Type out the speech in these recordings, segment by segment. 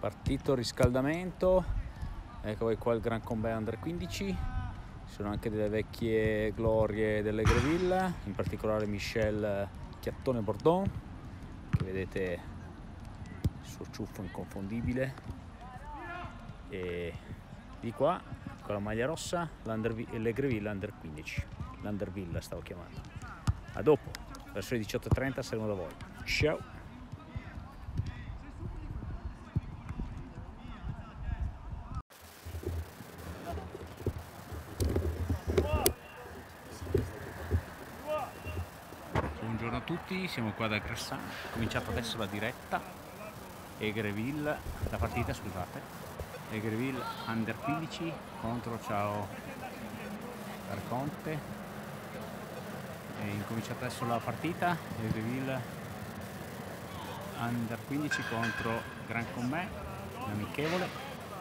Partito riscaldamento, ecco qua il Grand Combat Under 15, ci sono anche delle vecchie glorie dell'Aigreville, in particolare Michel Chiattone Bordon, che vedete il suo ciuffo inconfondibile, e di qua con la maglia rossa l'Aigreville Under 15, l'Underville stavo chiamando. A dopo, verso le 18:30 saremo da voi. Ciao! Buongiorno a tutti, siamo qua da Grassan, è cominciata adesso la diretta. Aigreville, la partita, scusate, Aigreville Under 15 contro Ciao Arconte, è incominciata adesso la partita. Aigreville Under 15 contro Grand Combat, amichevole.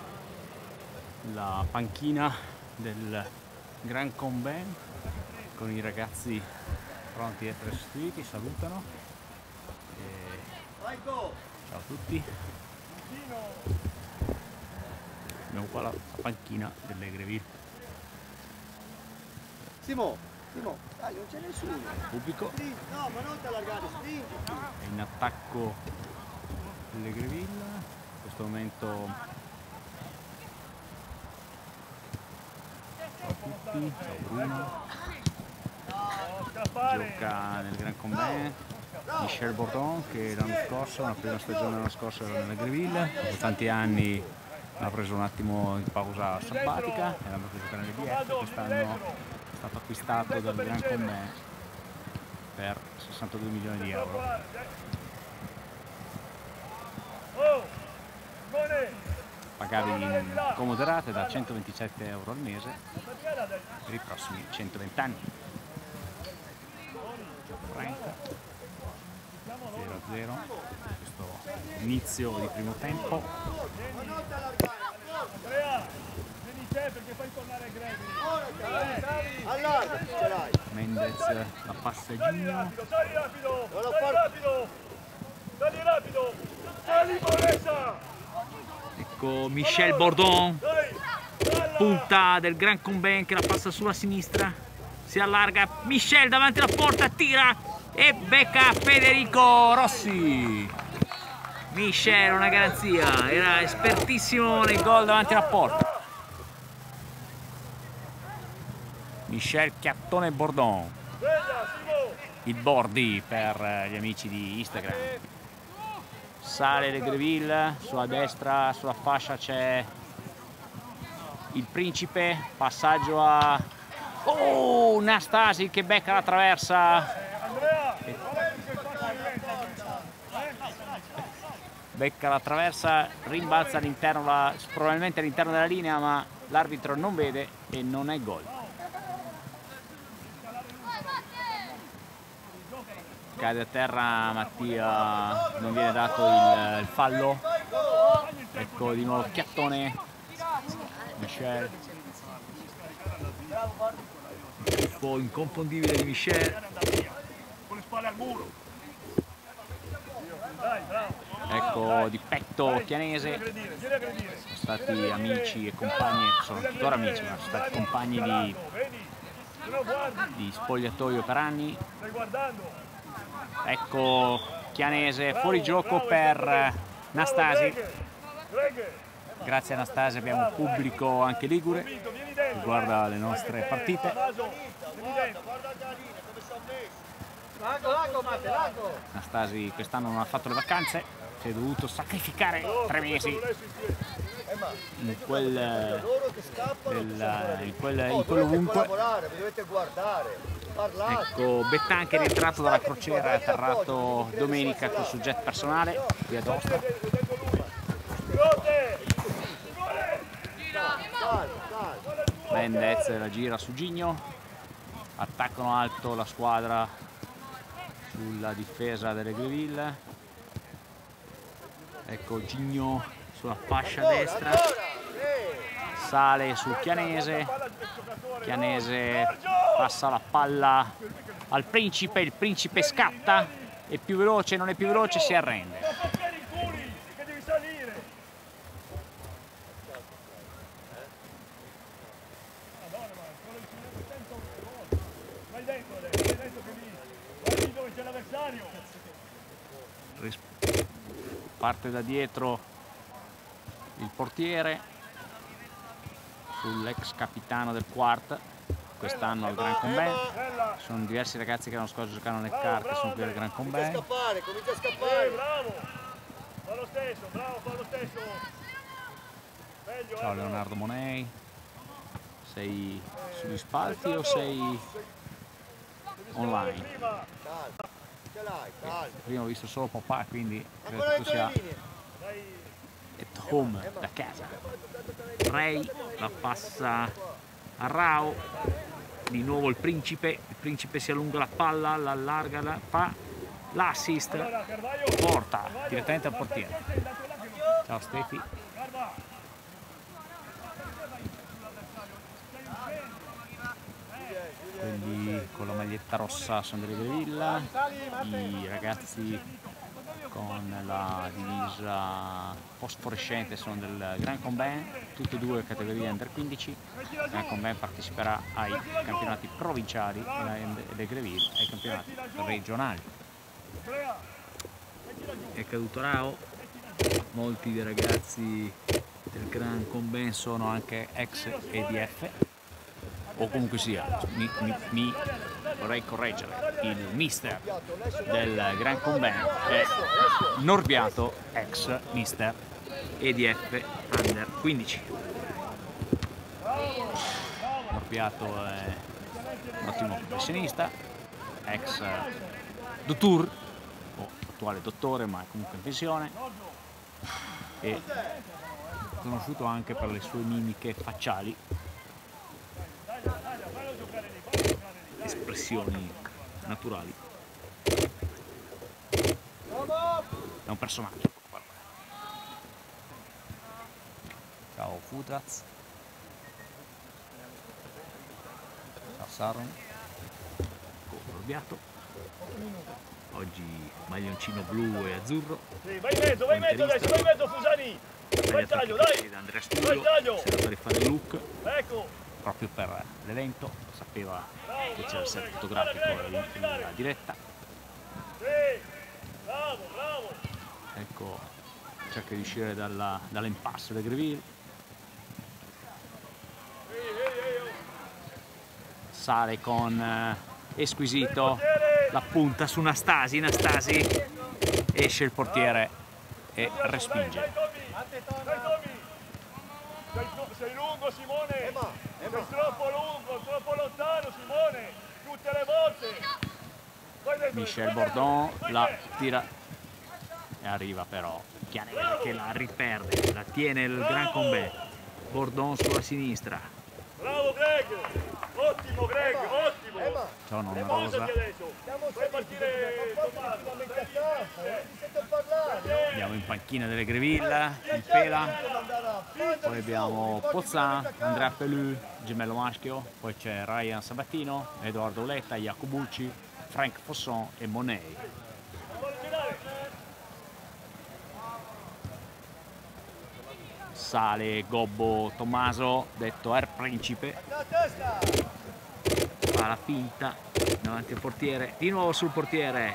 La panchina del Grand Combat con i ragazzi pronti ad essere sostituiti, salutano. Ciao a tutti. Abbiamo qua la panchina dell'Aigreville. Simo, dai, non c'è nessuno. Pubblico. No, ma non ti allargare, spingi. È in attacco l'Aigreville. In questo momento ciao a tutti, ciao Bruno. Gioca nel Grand Combat Michel Bordon, che l'anno scorso, la prima stagione dell'anno scorso era nell'Aigreville, dopo tanti anni ha preso un attimo di pausa sabbatica e l'ha andato a giocare nell'IF. Quest'anno è stato acquistato dal Grand Combat per 62 milioni di euro. Pagavi in comode rate da 127 euro al mese per i prossimi 120 anni. 0-0 questo inizio di primo tempo. Mendez la passa a Gigno. Ecco Michel Bordon, punta del Grand Combat, che la passa sulla sinistra, si allarga Michel davanti alla porta, tira e becca Federico Rossi. Michel, una garanzia, era espertissimo nel gol davanti alla porta. Michel Chiattone Bordon, il Bordi per gli amici di Instagram. Sale l'Aigreville, sulla destra, sulla fascia c'è il Principe, passaggio a Nastasi che becca la traversa. Becca la traversa, rimbalza all'interno, probabilmente all'interno della linea, ma l'arbitro non vede e non è gol. Cade a terra Mattia, non viene dato il fallo. Ecco di nuovo Chiattone, Michel, un po' inconfondibile di Michel. Con le spalle al muro. Ecco di petto Chianese, sono stati amici e compagni, sono tuttora amici, ma sono stati compagni di spogliatoio per anni. Ecco Chianese, fuori gioco per Nastasi. Grazie a Nastasi abbiamo un pubblico anche ligure che guarda le nostre partite. Nastasi quest'anno non ha fatto le vacanze, si è dovuto sacrificare 3 mesi in quel ovunque. Ecco Bettan che è rientrato dalla crociera, è atterrato domenica col suo jet personale qui ad Ostra. Mendez la gira su Gigno, attaccano alto la squadra sulla difesa dell'Aigreville. Ecco Gigno sulla fascia destra, sale sul Chianese, Chianese passa la palla al Principe, il Principe scatta, è più veloce, non è più veloce, si arrende. Parte da dietro il portiere sull'ex capitano del Quart, quest'anno al Gran Combè. Sono diversi ragazzi che l'anno scorso giocano nel CAR che sono qui al Gran Combè. Comincia a scappare. Bravo, fa lo stesso, bravo, fa lo stesso. Meglio, Ciao Leonardo Monei, sei sugli spalti o sei online? Ce l'hai, calma. Prima ho visto solo papà, quindi credo Ancora che tu sia linee. at home, da casa. Ray la passa a Rao, di nuovo il principe si allunga la palla, la allarga, la fa l'assist, porta direttamente al portiere. Ciao Stefi. Quindi con la maglietta rossa sono delle Grevilla, i ragazzi con la divisa fosforescente sono del Gran Combè, tutte e due categorie under 15. Il Gran Combè parteciperà ai campionati provinciali e le Greville ai campionati regionali. È caduto Rao, molti dei ragazzi del Gran Combè sono anche ex EDF, o comunque sia, mi vorrei correggere, il mister del Gran Combè è Norbiato, ex mister EDF Under 15. Norbiato è un ottimo professionista, ex dottor, o attuale dottore ma è comunque in pensione, e conosciuto anche per le sue mimiche facciali, espressioni naturali. È un personaggio. Ciao Futraz. Ciao Saron. Corbiato. Oggi maglioncino blu e azzurro. Sì, vai in mezzo adesso, vai in mezzo Fusani. Vai il taglio, dai. Da Andrea Studio, si era per fare il look. Ecco. Proprio per l'evento, sapeva che c'era il set fotografico in la diretta. Bravo, bravo. Ecco, cerca di uscire dall'impasse del Greville. Sale con Esquisito, la punta su Nastasi, esce il portiere e respinge. Sei lungo Simone, sei troppo lungo, troppo lontano Simone, tutte le volte. Michel Bordon la tira e arriva però Chianese che la riperde, la tiene il Gran Combè. Bordon sulla sinistra. Bravo Greg, ottimo Greg, ottimo. Ciao nonna Rosa. Fai partire Tommaso. Andiamo in panchina delle Greville, il Pela. Poi abbiamo Pozzan, Andrea Pelù, gemello maschio, poi c'è Ryan Sabatino, Edoardo Letta, Jacobucci, Frank Fosson e Monei. Sale Gobbo Tommaso, detto Air Principe, fa la finta davanti al portiere, di nuovo sul portiere.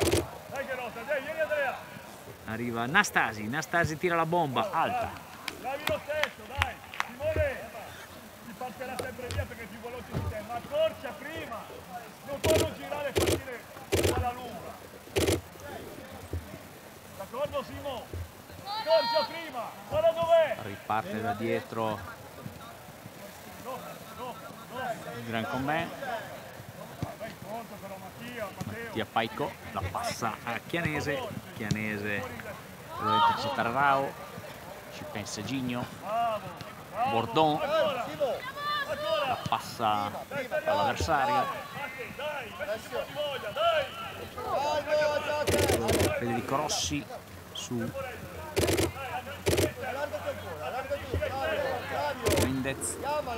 Arriva Nastasi tira la bomba alta. Bravi lo stesso, dai, Simone, ti partirà sempre via perché è più veloce di te, ma accorcia prima, non può non girare e partire alla lunga. D'accordo Simo? Accorcia prima, guarda dov'è? Riparte da dietro il Gran Combè. Mattia Paico la passa a Chianese deve intercettare Rao, ci pensa Gigno. Bordon la passa all'avversario, Federico Rossi su Mendez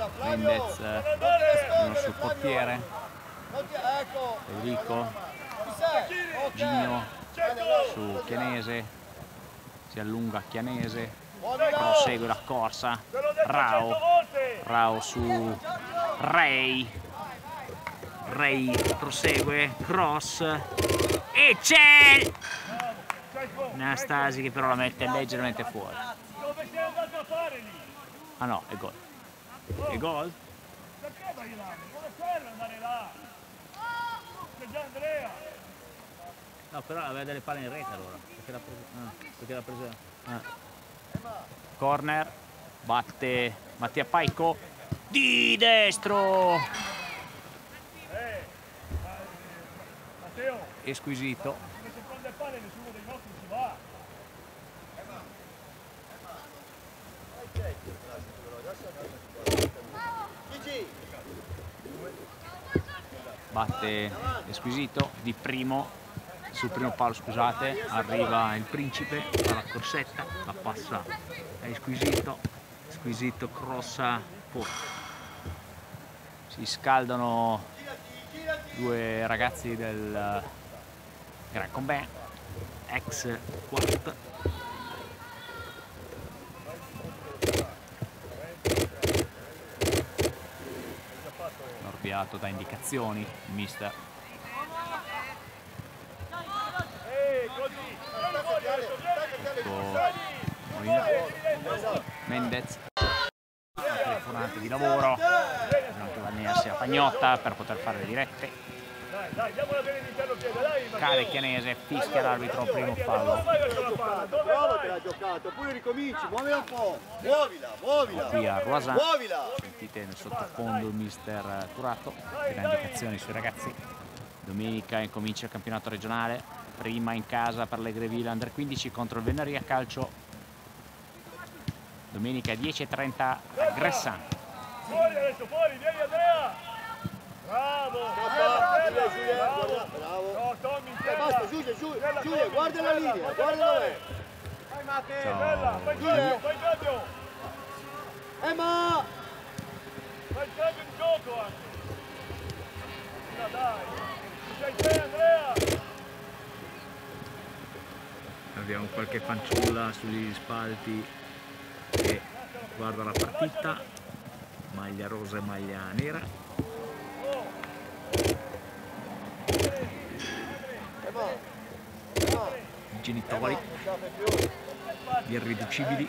sul portiere, Federico, Gigno su Chianese, si allunga Chianese, prosegue la corsa, Rao su Ray Ray prosegue, cross e c'è Nastasi che però la mette leggermente fuori. Dove sei andato a fare lì? Ah no, è gol. È gol? Perché vai là? Non serve andare là. C'è già Andrea. No, però aveva delle palle in rete allora. Perché l'ha presa. Corner, batte Mattia Paico di destro. Matteo, Esquisito. le seconde palle nessuno dei nostri ci va. Gigi, Batte Esquisito di primo. Sul primo palo, scusate, arriva il principe alla corsetta, la passa a Esquisito. Esquisito crossa fuori. Si scaldano due ragazzi del Gran Combè, ex Quart. Norbiato da indicazioni, il mister. Mendez, telefonate di lavoro, bisogna guadagnarsi la pagnotta per poter fare le dirette. Dai, diamola bene all'interno piede, dai. Cade Chianese, fischia l'arbitro, primo fallo. bravo che l'ha giocato, poi ricominci, muovila un po', muovila, Qui a Roisin, muovila. sentite nel sottofondo il mister Turato che dà indicazioni sui ragazzi. Domenica incomincia il campionato regionale, prima in casa per l'Aigreville Under 15 contro il Venaria Calcio. Domenica 10:30 a Gressan. Fuori adesso, fuori, vieni Andrea. Bravo. Bravo. No, Tommy, Basta, Giulia, guarda la linea, guarda dov'è. Vai Matteo, Ciao. bella, fai il cambio. Ma Fai il cambio di gioco anche. Dai, sei te Andrea. Abbiamo qualche fanciulla sugli spalti che guarda la partita, maglia rosa e maglia nera. I genitori gli irriducibili.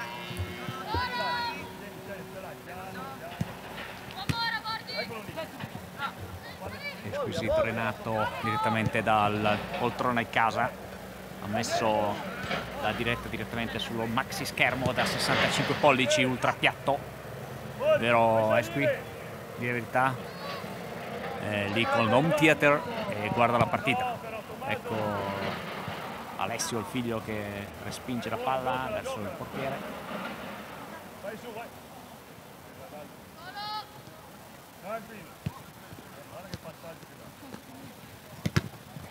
Esquisito Renato direttamente dal poltrone in casa, ha messo la diretta direttamente sullo maxi schermo da 65 pollici ultra piatto, vero Esqui? Di verità, lì con l'home theater e guarda la partita. Ecco Alessio, il figlio, che respinge la palla verso il portiere. Vai su, vai. Tranquillo. Guarda che passaggio che dà.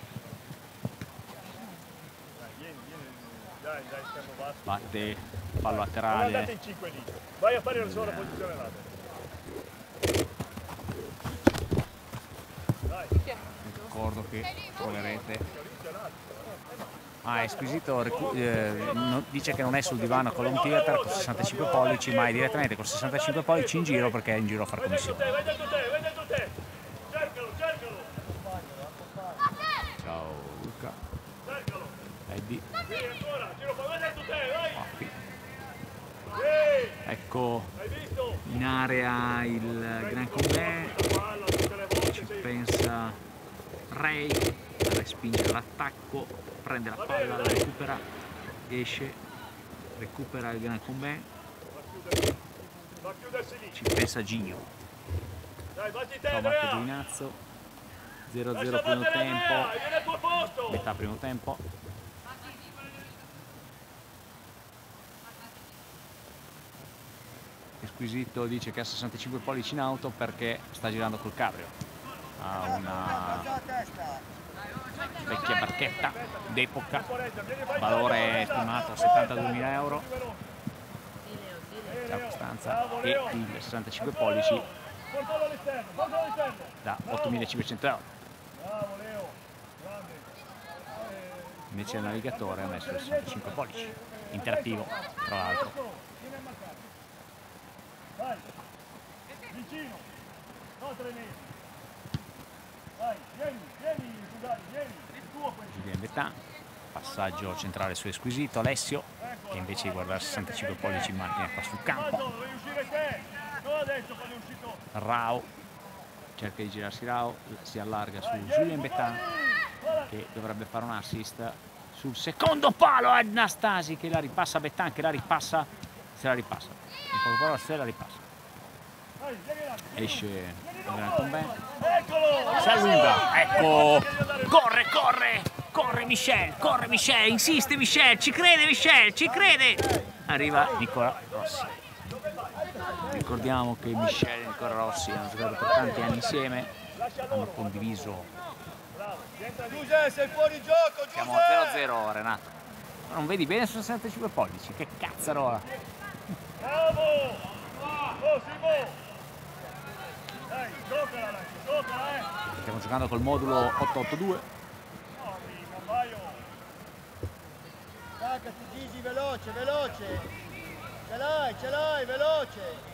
Dai, vieni. Dai, schermo basso. Batte fallo Non andate laterale. in 5 lì. Vai a fare la sola posizione là. Dai. Ricordo che troverete. Ah, Esquisito dice che non è sul divano con l'home theater con 65 pollici, ma è direttamente con 65 pollici in giro, perché è in giro a far commissione. Vai dentro te. Cercalo. Ciao Luca. Cercalo. Eddie. Vieni ancora, giro poi, vai dentro te, vai. Paffi. Ehi, Ecco hai visto? in area il Gran Combè, Palla tutte le volte, ci sei... pensa Ray, respinge l'attacco, prende la palla, la recupera, esce, recupera il Gran Combè, Va a chiudersi lì. ci pensa Gigno. Dai, batti te, Ciao Marco Andrea. Giovinazzo, 0-0 Lascia primo battere tempo, Andrea, vieni al tuo posto. metà primo tempo. Esquisito dice che ha 65 pollici in auto perché sta girando col cabrio. Ha una vecchia barchetta d'epoca, valore stimato a 72.000 euro, la costanza, e il 65 pollici Portalo all'esterno. da 8.500 euro. Bravo Leo, grande. Invece il navigatore ha messo il 65 pollici, interattivo tra l'altro. Vieni a marcare. Vai, vicino, no 3 metri. Bettin, passaggio centrale su Esquisito, Alessio che invece di guardare 65 pollici mantiene qua sul campo. Rao cerca di girarsi, Rao si allarga su Julien Bettin che dovrebbe fare un assist sul secondo palo. Anastasi che la ripassa, Bettin che la ripassa, se la ripassa, in poche parole se la ripassa, esce il Gran Combin, si allunga, ecco, corre Michel, insiste Michel, ci crede, arriva Nicola Rossi. Ricordiamo che Michel e Nicola Rossi hanno giocato per tanti anni insieme, hanno condiviso. Giuse, sei fuori gioco, Siamo 0-0, Renato. Non vedi bene su 65 pollici, che cazzarola. Bravo! Oh, Simo! Dai, giocala, Stiamo giocando col modulo 882. Staccati Gigi, veloce. Ce l'hai, veloce.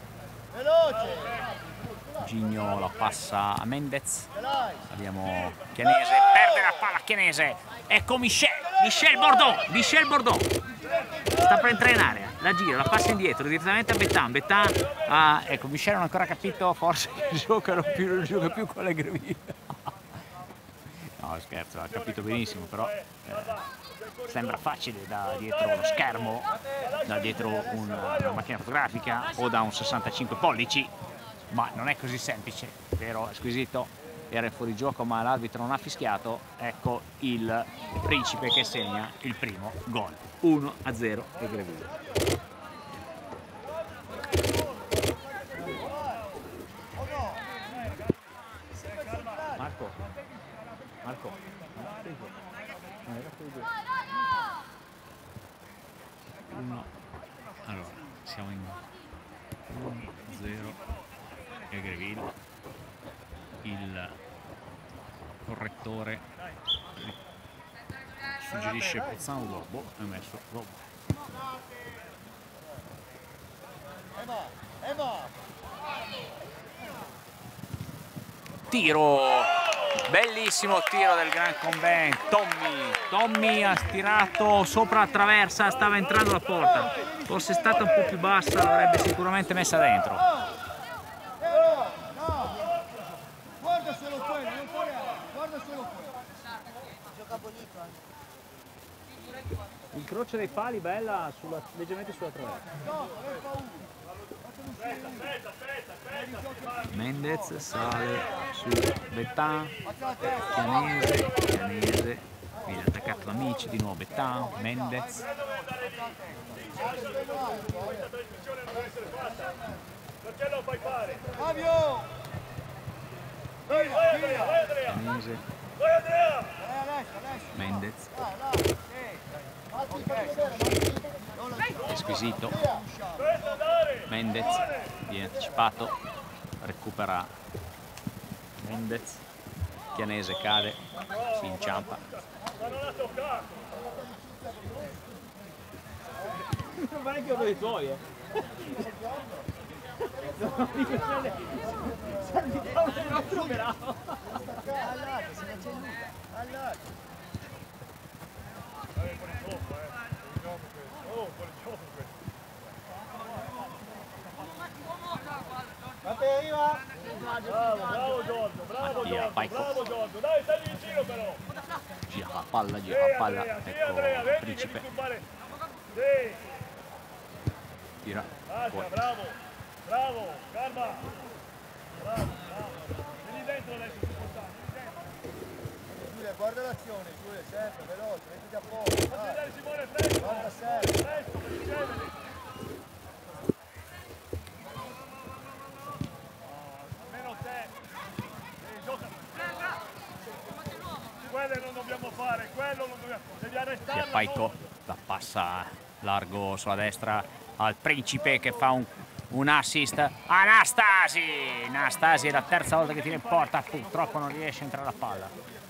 Gigno la passa a Mendez. Ce l'hai. Abbiamo Chianese, perde la palla Chianese. Ecco Michel Bourdon. Sta per entrare in area, la gira, la passa indietro direttamente a Bettin. Ecco, Michel non ha ancora capito, forse gioca più con le greville. No, scherzo, ha capito benissimo, però sembra facile da dietro lo schermo, da dietro una macchina fotografica o da un 65 pollici, ma non è così semplice, vero Esquisito? Era in fuorigioco ma l'arbitro non ha fischiato. Ecco il Principe che segna il primo gol, 1-0 e Greville. Marco. Allora, siamo in 1-0 e Greville. Il correttore suggerisce Pozzano Lobo, ha messo Lobo. Tiro, bellissimo tiro del Gran Combin. Tommy ha tirato sopra la traversa, stava entrando la porta, forse è stata un po' più bassa, l'avrebbe sicuramente messa dentro. Il croce dei pali bella leggermente sulla traversa. Mendez sale su Bettin, Chianese, viene attaccato da Amici, di nuovo Bettin, Mendez. Perché lo fai fare? Fabio! Chianese, Mendez, Esquisito, Mendez viene anticipato, recupera Mendez, Chianese cade, si inciampa. Ma non ha toccato! Non va neanche uno dei tuoi, Bravo Giorgio, bravo Giorgio, dai, stai vicino però! Gira la palla, ecco il Principe. Sì, Tira, fuori. bravo, calma! Bravo. Vieni dentro adesso, si può stare, Giulia, guarda l'azione, Giulia, sempre, veloce, mettiti a posto. dai Simone, presto! Guarda sempre. Presto, per ricevere! Almeno te! Gioca! Quello non dobbiamo fare, devi arrestare. Paico la passa largo sulla destra al Principe che fa un assist. Anastasi è la terza volta che tira in porta, purtroppo non riesce a entrare la palla.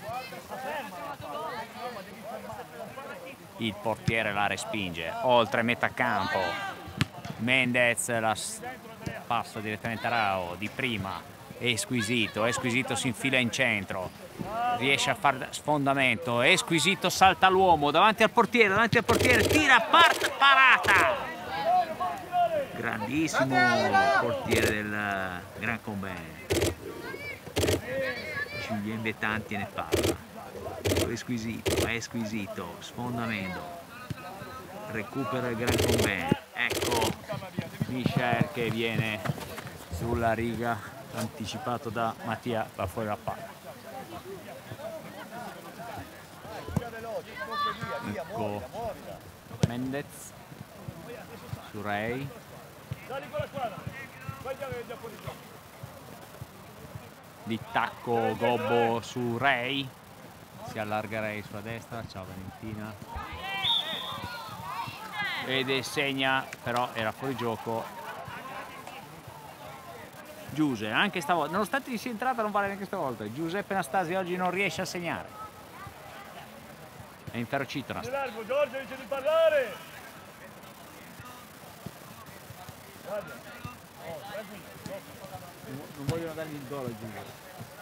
Il portiere la respinge oltre metà campo. Mendez la passa direttamente a Rao, di prima Esquisito si infila in centro, riesce a fare sfondamento, Esquisito salta l'uomo davanti al portiere, tira, parata! Grandissimo portiere del Gran Combè. Julien Bettanti ne parla. Esquisito, sfondamento, recupera il Gran Combè. Ecco Michel che viene sulla riga, anticipato da Mattia, va fuori la palla. Ecco Mendez su Ray. Di tacco Gobbo su Ray, si allarga Ray sulla destra, ciao Valentina, vede segna, però era fuori gioco. Giuseppe, anche stavolta, nonostante gli sia entrata, non vale neanche stavolta. Giuseppe Nastasi oggi non riesce a segnare, è inferocito Nastasi. Giorgio dice di parlare. Non vogliono dargli il gol a Giuseppe.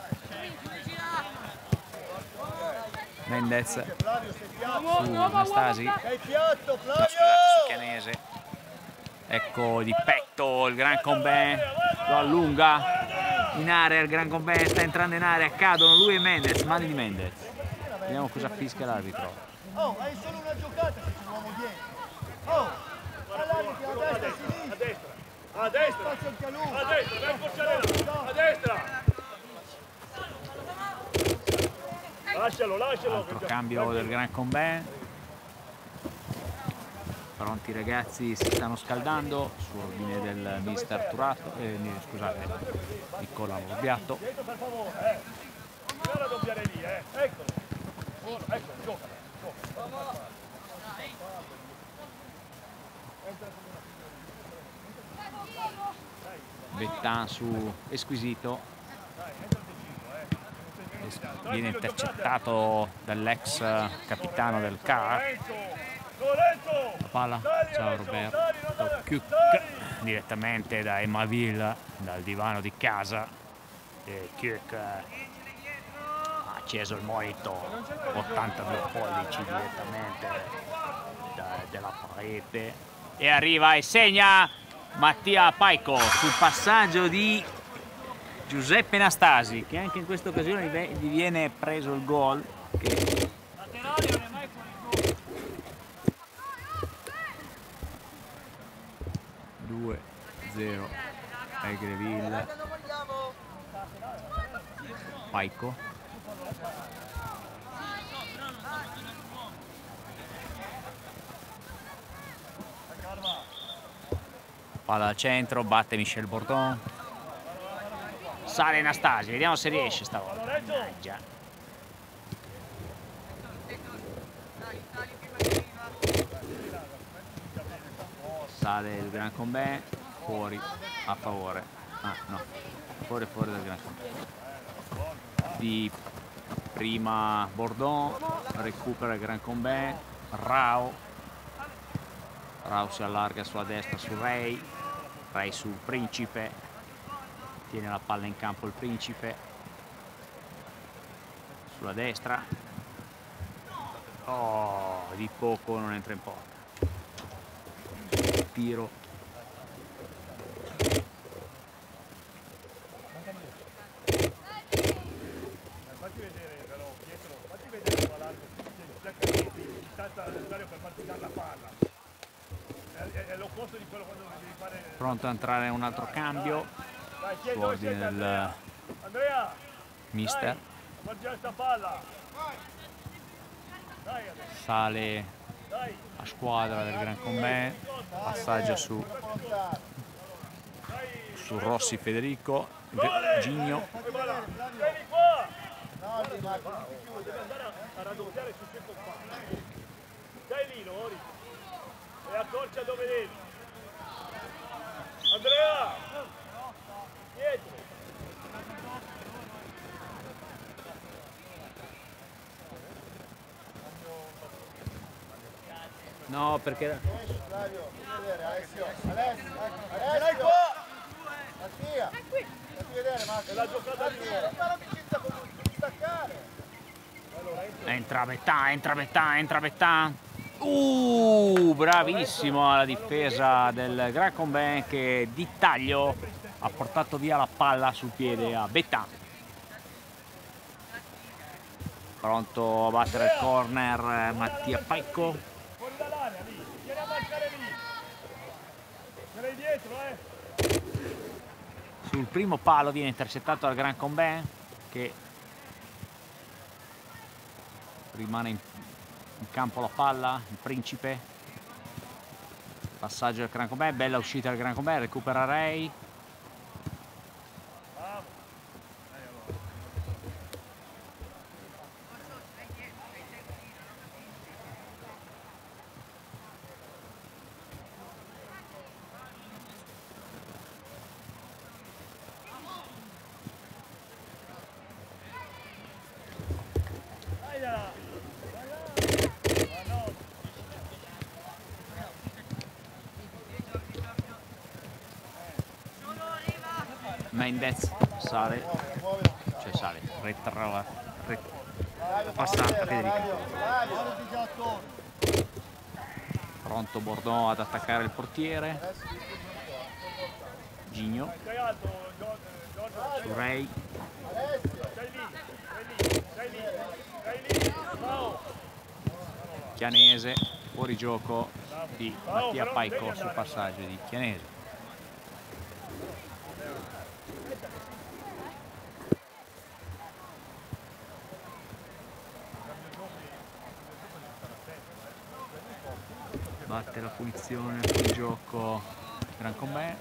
Mendez su Nastasi, no, scusate, su Chianese. Ecco di petto il Gran Combè, lo allunga in area, il Gran Combè sta entrando in area, cadono lui e Mendez, mani di Mendez. Vediamo cosa fischia l'arbitro. Oh, hai solo una giocata se c'è un uomo dietro. Oh, all'arbitro a destra e a sinistra. A destra, a destra. Lascialo. Altro cambio del Gran Combè. Pronti ragazzi, si stanno scaldando su ordine del mister Turato, scusate, Nicola Borbiato. Dietro per favore, non la doppiare lì, eccolo. Ecco, gioca. Bettan su Esquisito, viene intercettato dall'ex capitano del CAR. La palla, ciao Roberto Cuc, direttamente da Emaville, dal divano di casa. Cuc ha acceso il monitor, 82 pollici direttamente dalla parete, e arriva e segna Mattia Paico sul passaggio di Giuseppe Nastasi, che anche in questa occasione gli viene preso il gol. 2-0 ai Greville. Paico. Palla al centro, batte Michel Bordon. Sale Nastasi, vediamo se riesce stavolta. Mannaggia. Sale il Gran Combè, fuori, a favore. Ah no, fuori dal Gran Combè. Di prima Bordon, recupera il Gran Combè. Rao si allarga sulla destra su Ray sul Principe, tiene la palla in campo il Principe sulla destra. Oh, di poco non entra in porta. Tiro. Fatti vedere però, Pietro, fatti vedere qua largo, di distanza dall'avversario per farti dare la palla. È l'opposto di quello quando devi fare. Pronto a entrare un altro cambio su ordine del mister. Sta palla. Sale a squadra del Gran Combè, passaggio su Rossi Federico, Gigno. Vieni qua! Deve andare a raddoppiare sul suo compagno. Stai lì, Lori. E accorcia dove devi. Andrea! Dietro! No, perché... Alessio, Mattia, vedere, Marco. È la giocata di uomo. Fai l'amicizia con lui, devi staccare. Entra Betà. Bravissimo alla difesa del Gran Combè che di taglio ha portato via la palla sul piede a Betà. Pronto a battere il corner Mattia Paicco. Fuori dall'area, lì. Vieni a marcare lì. Ce l'hai dietro, Sul primo palo viene intercettato dal Gran Combè che rimane in campo la palla, il principe. Passaggio del Gran Combè, bella uscita del Gran Combè, recupera Ray. Mendez sale, cioè sale, passa a Federico. Pronto Bordon ad attaccare il portiere. Gigno su Ray. Chianese, fuori gioco di Mattia Paicco sul passaggio di Chianese. Batte la punizione, fuori gioco Gran Combè.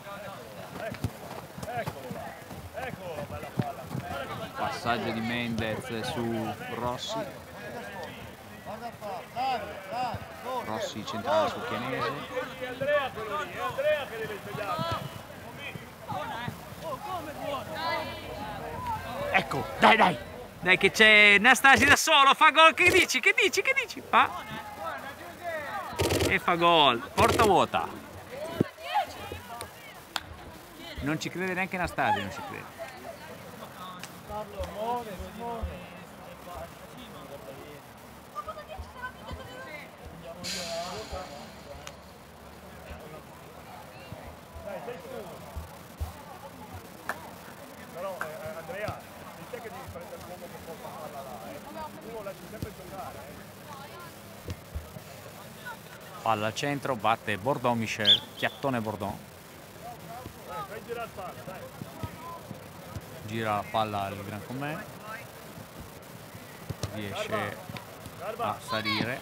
Passaggio di Mendez su Rossi. Rossi centrale su Chianese. Ecco, dai che c'è Nastasi da solo, fa gol, che dici? Fa e fa gol, porta vuota. Non ci crede neanche Nastasi, non ci crede. Però Andrea, sei te che devi prendere l'uomo che porta la palla là, tu lo lasci sempre giocare. Palla al centro, batte Bordon Michel, chiattone Bordon. Fai girare il palla, dai. Gira la palla al Gran Combè. Riesce a salire.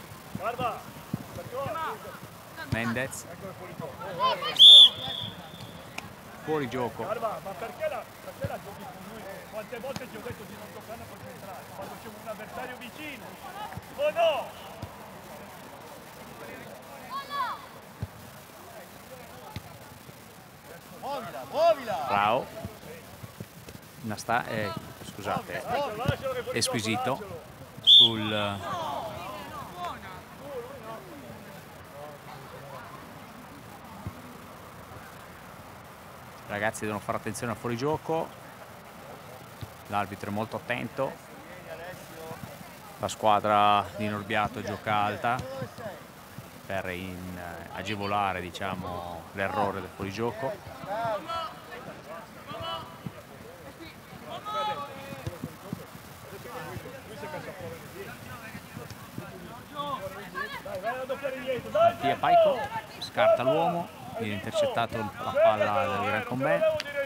Mendez. Fuori gioco. Ma perché la giochi con lui? Quante volte ti ho detto di non giocare a concentrare? Quando c'è un avversario vicino. Oh no! Muovila! Bravo. Scusate, Esquisito sul ragazzi devono fare attenzione al fuorigioco, l'arbitro è molto attento, la squadra di Norbiato gioca alta per agevolare, diciamo, l'errore del fuorigioco. Mattia Paicco scarta l'uomo, viene intercettato la palla del Gran Combè.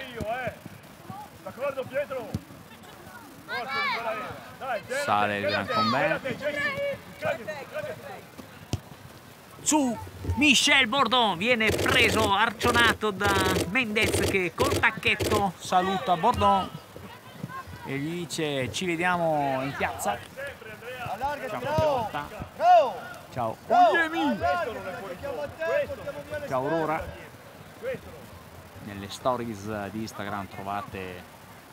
Sale il Gran Combè. Su Michel Bordon, viene preso, arcionato da Mendez che col tacchetto saluta Bordon e gli dice ci vediamo in piazza. Ciao. Ciao Aurora. Nelle stories di Instagram trovate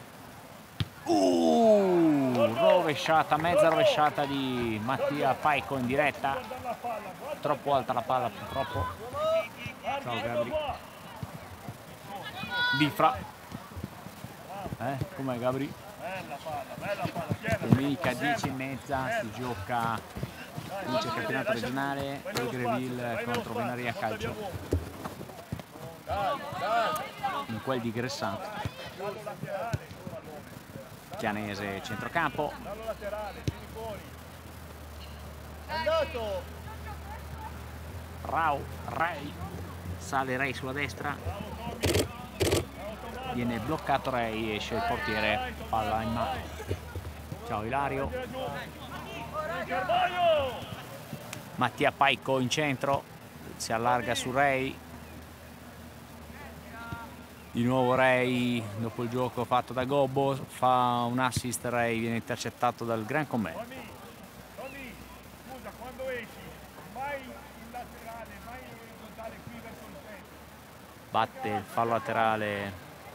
rovesciata, mezza rovesciata di Mattia Paicco in diretta. Troppo alta la palla purtroppo. Ciao Gabri. Bifra. Com'è Gabri? Bella palla, piena. Domenica 10:30 si gioca vince il campionato regionale Greville contro Venaria Calcio in quel di Gressanto. Chianese centrocampo. Andato! Rei, sale Rei sulla destra, viene bloccato Rei, esce il portiere, palla in mano. Ciao Ilario. Mattia Paico in centro, si allarga su Rei. Di nuovo Rei, dopo il gioco fatto da Gobbo, fa un assist, Rei viene intercettato dal Gran Comè. Scusa, quando esci, vai in laterale, vai in orizzontale qui verso il centro. Batte il fallo laterale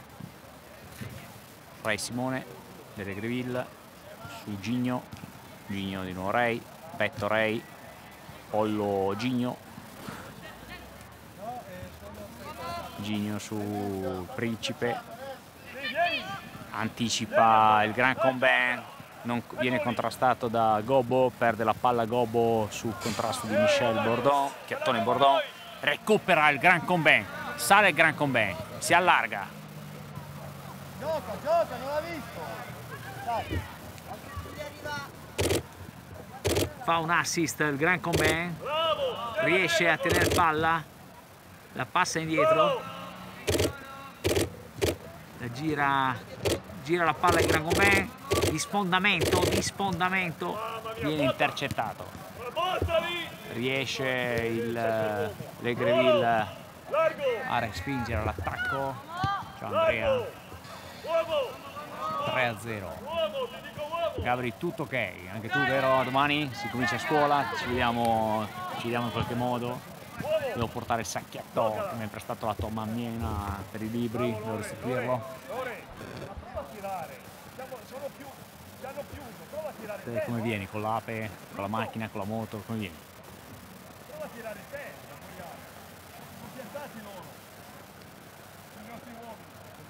Rei Simone delle Greville su Gigno. Gigno di nuovo Rei, petto Rei, pollo Gigno. Gigno su Principe, anticipa il Gran Comben, non viene contrastato da Gobbo, perde la palla Gobbo sul contrasto di Michel Bordon, Chiattone Bordon, recupera il Gran Comben, sale il Gran Comben, si allarga. Gioca, non l'ha visto! Dai. Fa un assist il Gran Comben, riesce a tenere palla, la passa indietro. Gira la palla il Gran Comben, di sfondamento, viene intercettato. Riesce le Greville a respingere l'attacco. Ciao Andrea. 3-0. Gabri, tutto ok? Anche tu, vero? Domani si comincia a scuola, ci vediamo in qualche modo. Devo portare il sacchetto che mi hai prestato la tua mammina per i libri, devo restituirlo. Come vieni? Con l'ape, con la macchina, con la moto, come vieni? Prova a tirare te, sono piantati loro, i nostri uomini.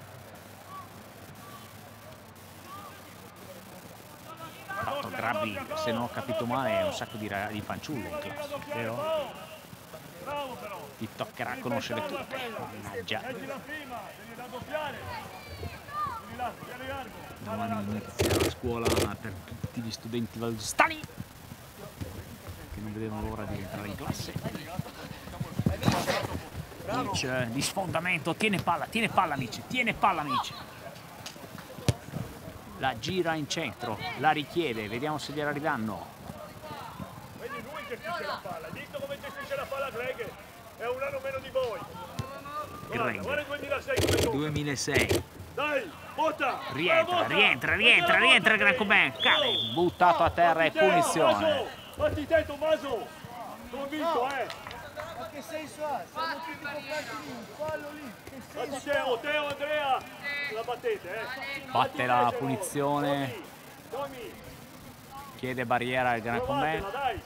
Fatto Grabbi, se non ho capito male, un sacco di fanciulle in classe, vero? Bravo però. Ti toccherà conoscere tutte. Mannaggia. Metti la prima, devi raddoppiare. Devi là, piano largo. Domani inizia la scuola per tutti gli studenti valdostani che non vedono l'ora di entrare in classe. Mitch di sfondamento, tiene palla Mitch, la gira in centro, la richiede, vediamo se gliela ridanno. Vedi lui gestisce la palla, dito come gestisce la palla Greg, è un anno meno di voi. Guarda il 2006 come gioca. 2006. Dai, botta! Rientra il Gran Comben, cade, buttato a terra e punizione. Batti te Tommaso, convinto Ma che senso ha? Siamo tutti comprati lì, un fallo lì, che Batti senso ha? Teo, Andrea, la battete Batte la punizione, Tommy, chiede barriera al Gran Comben. dai.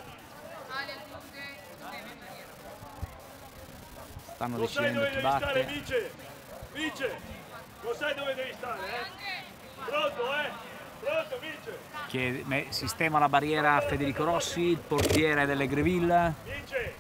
Stanno Lo sai decidendo dove chi devi stare, batte. Vice, lo sai dove devi stare, Pronto, Pronto, Vice. Sistema la barriera Federico Rossi, il portiere delle Greville. Vice.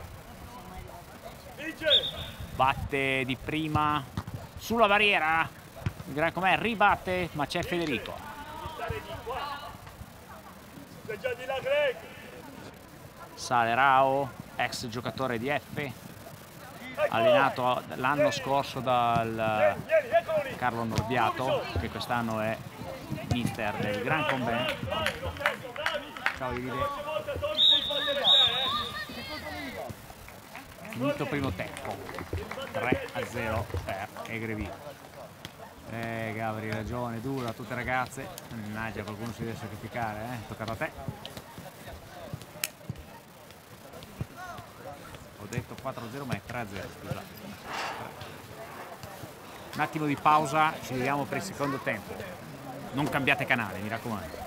Batte di prima sulla barriera. Il Gran Comè ribatte, ma c'è Federico. Devi stare di qua. Sei già di là, Greg. Sale Rao, ex giocatore di F, allenato l'anno scorso dal Carlo Norbiato, che quest'anno è mister del Gran Comben. Ciao Iride. Finito primo tempo, 3-0 per Greville. Gabri, ragione, dura, tutte ragazze. Mannaggia, qualcuno si deve sacrificare, toccato a te. Ho detto 4-0 ma è 3-0, scusa. Un attimo di pausa, ci vediamo per il secondo tempo. Non cambiate canale, mi raccomando.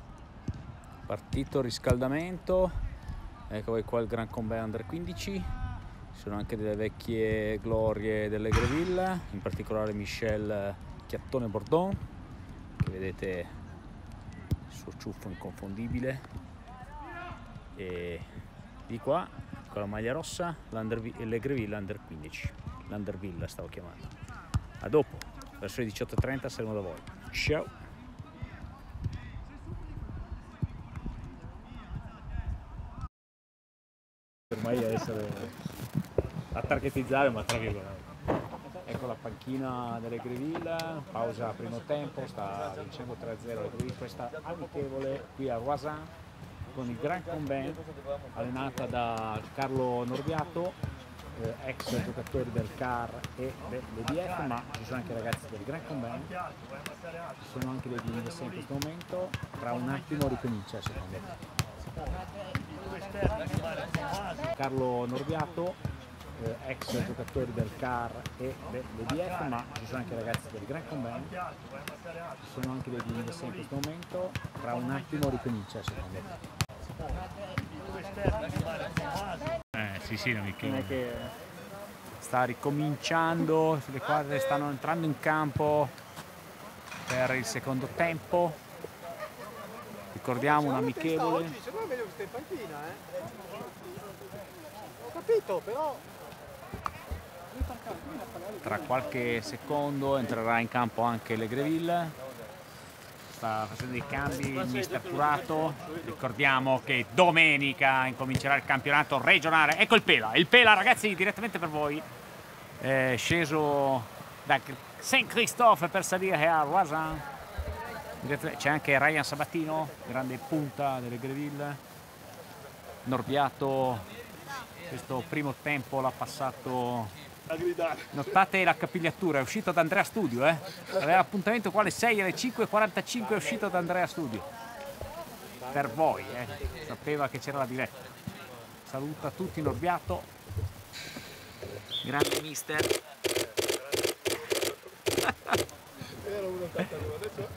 Partito riscaldamento, ecco qua il Gran Comben Under 15. Ci sono anche delle vecchie glorie delle Greville, in particolare Michel Chiattone Bordon, che vedete il suo ciuffo inconfondibile, e di qua con la maglia rossa le Greville Under 15, l'Underville stavo chiamando. A dopo, verso le 18:30 saremo da voi. Ciao! Ormai essere a targetizzare, ma tra virgolette. Ecco la panchina delle Greville, pausa primo tempo, sta vincendo 3-0 le Greville, questa amichevole qui a Roisin con il Grand Combin, allenata da Carlo Norbiato, ex giocatori del CAR e dell'EDF, ma ci sono anche i ragazzi del Grand Combin, ci sono anche dei D16 in questo momento, tra un attimo ricomincia secondo me. Carlo Norbiato, ex giocatori del CAR e dell'EDF, ma ci sono anche i ragazzi del Grand Combin, ci sono anche dei D16 in questo momento, tra un attimo ricomincia secondo me. Sì, non è che sta ricominciando, le squadre stanno entrando in campo per il secondo tempo. Ricordiamo un amichevole. Secondo me è meglio che stai in panchina, Ho capito, però. Tra qualche secondo entrerà in campo anche le Greville. Sta facendo dei cambi il mister Curato. Ricordiamo che domenica incomincerà il campionato regionale. Ecco il Pela ragazzi, direttamente per voi, sceso da Saint Christophe per salire a Roisin. C'è anche Ryan Sabatino, grande punta delle Greville. Norbiato questo primo tempo l'ha passato. Notate la capigliatura, è uscito da Andrea Studio, aveva appuntamento qua alle 6, alle 5:45 è uscito da Andrea Studio per voi, sapeva che c'era la diretta. Saluta tutti Norbiato, grande mister. Era uno adesso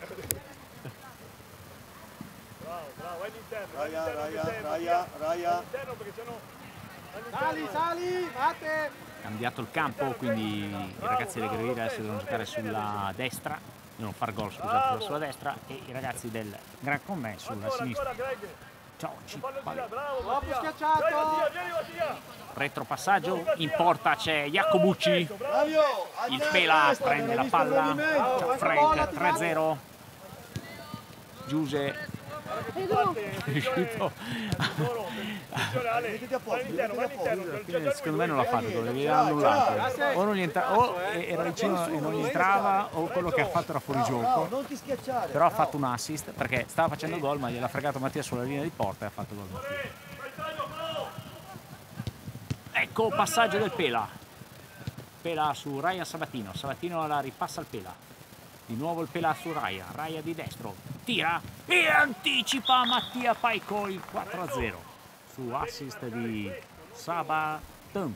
bravo, vai all'interno, Raia, perché sennò Sali, fate! Cambiato il campo, quindi i ragazzi delle Greville adesso devono giocare sulla destra, devono far gol scusate sulla destra, e i ragazzi del Grand Combin sulla sinistra. Ciao, Troppo schiacciato! Retropassaggio, in porta c'è Jacobucci, il Pela prende la palla, ciao Frank, 3-0, Giuse è riuscito secondo me non l'ha fatto, dovevi annullato, o non era vicino e non gli entrava, o quello che ha fatto era fuori gioco, però ha fatto un assist perché stava facendo gol ma gliel'ha fregato Mattia sulla linea di porta e ha fatto gol. Ecco passaggio del Pela su Ryan Sabatino la ripassa al Pela. Di nuovo il Pela su Raia di destro, tira e anticipa Mattia Paico il 4-0 su assist di Sabaton.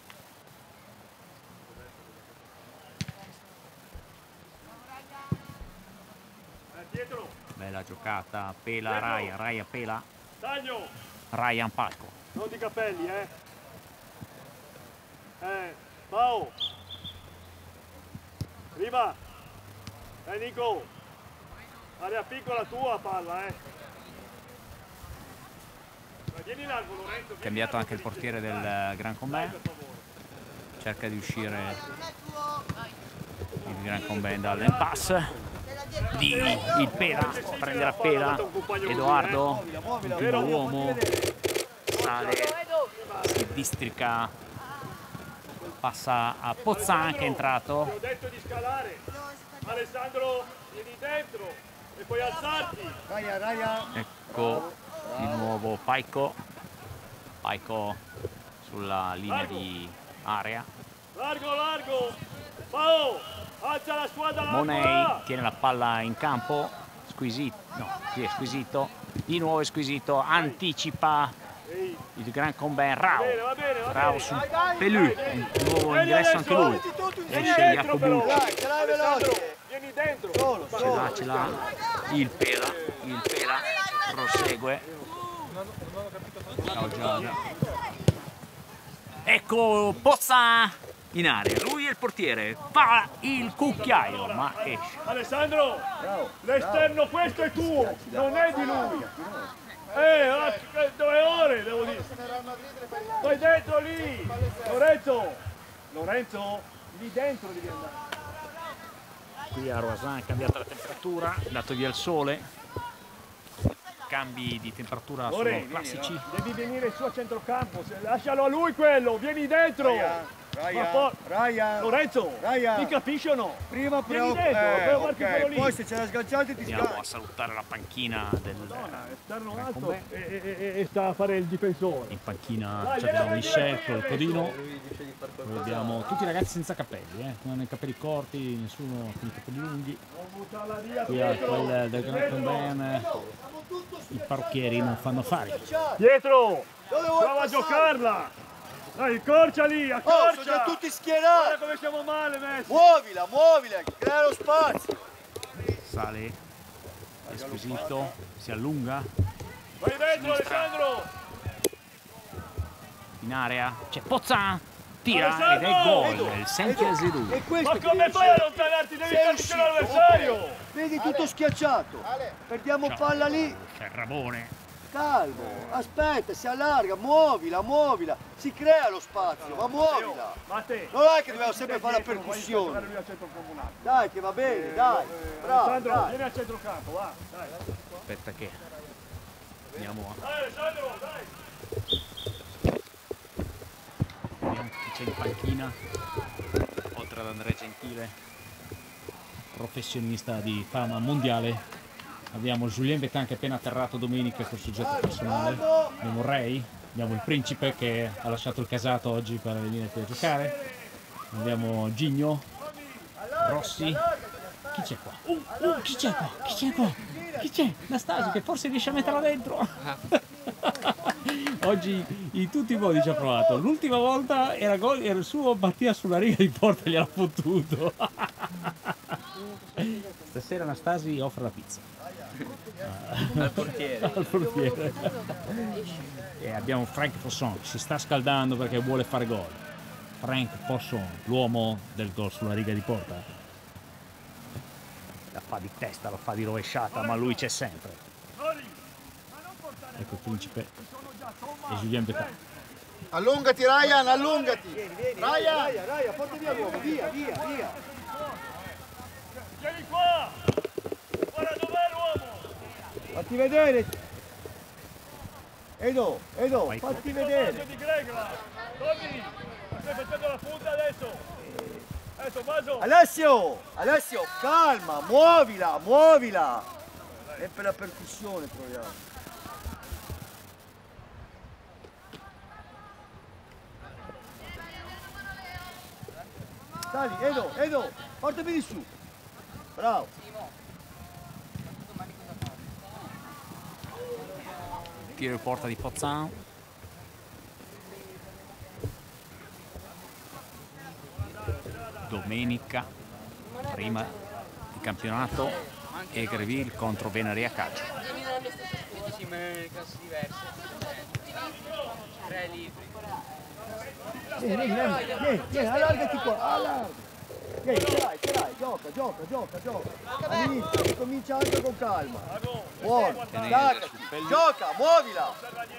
Bella giocata, Pela Raia Pela, Ryan Paico. non di capelli, Mao, prima. Nico, area piccola tua palla, Vieni largo, Lorenzo. Cambiato anche il portiere del Grand Combin, cerca di uscire il Grand Combin dall'impasse di il Pela, prende la Pela, Edoardo, ultimo uomo, sale, si districa, passa a Pozzan che è entrato. Ti ho detto di scalare, Alessandro, vieni dentro e poi alzarti. Raia. Ecco di nuovo Paico sulla linea di area. Largo, Pao, alza la squadra. Monei tiene la palla in campo, Squisito, di nuovo è Squisito, anticipa il Grand Combin, Rao su Pelù, di nuovo ingresso anche lui, esce Jacobucci, Vieni dentro. ce l'ha il Pela prosegue. Ciao Giada. Ecco Pozza in area, lui è il portiere, fa il cucchiaio, ma esce. Alessandro, l'esterno questo è tuo, non è di lui. 2 ore devo dire. Vai dentro lì. Lorenzo, lì dentro devi andare. Qui a Roisin è cambiata la temperatura, è andato via il sole. Cambi di temperatura sono classici. Devi venire su a centrocampo, lascialo a lui quello, vieni dentro. Ryan, Lorenzo, mi capisci o no? prima Vieni però dentro, ok, poi se c'è la sganciante ti Andiamo a sgancia. salutare la panchina del Stanno Gran alto Combè. e sta a fare il difensore. In panchina c'è Michel con il codino. Poi abbiamo tutti i ragazzi senza capelli, non hanno i capelli corti, nessuno con i capelli lunghi. Qui a quel del Gran Combè i parrucchieri non fanno affari. Pietro, Dove vuoi prova a passare? giocarla. Dai, accorcia lì, Oh, accorcia. sono già tutti Guarda schierati. come siamo male messi. Muovila, crea lo spazio. Sale Esposito, si allunga Vai dentro Alessandro. in area, c'è Pozza, tira ed è gol, il 5-0. E questo Ma che come dice? fai a allontanarti? Devi Sei stare uscito, vicino all'avversario. Vedi tutto schiacciato. Perdiamo palla lì. Ferrabone, Calmo, aspetta, si allarga, muovila, si crea lo spazio, ma muovila. Matte. Non è che dobbiamo sempre fare la percussione. Dai, che va bene, dai. Bravo, Alessandro, dai. vieni al centrocampo, va. Dai. aspetta che andiamo a Dai Alessandro, dai. vediamo chi c'è in panchina, oltre ad Andrea Gentile, professionista di fama mondiale. Abbiamo Julien Betin che è appena atterrato domenica col soggetto personale, abbiamo Ray, abbiamo il principe che ha lasciato il casato oggi per venire qui a giocare, abbiamo Gigno, Rossi, chi c'è qua? Chi c'è qua? Chi c'è? Nastasi che forse riesce a metterla dentro. Oggi in tutti i modi ci ha provato, l'ultima volta era gol, era il suo, battia sulla riga di porta e gliel'ha fottuto. Stasera Nastasi offre la pizza Al portiere. al portiere. E abbiamo Frank Fosson che si sta scaldando perché vuole fare gol. Frank Fosson, l'uomo del gol sulla riga di porta, la fa di testa, la fa di rovesciata, ma lui c'è sempre. Ecco il principe e Julien Betin. Allungati Ryan, allungati. Ryan. Ryan, porti via l'uomo, via. Vieni qua. Guarda dov'è l'uomo. Fatti vedere. Edo, fatti vedere. Di Gregla. Tommy, stai facendo la punta adesso. Adesso Maso. Alessio, calma, muovila. E per la percussione proviamo. Sali, Edo, portami di su. Bravo. Tiro in porta di Pozzano. Domenica, prima di campionato, Aigreville contro Venaria Calcio. Sì, ma nelle classi diverse. 3 libri. Vieni, allargati qua, allarga. Vieni, ce l'hai, gioca. All'inizio, ricomincia anche con calma. Buono, staccati, gioca, muovila.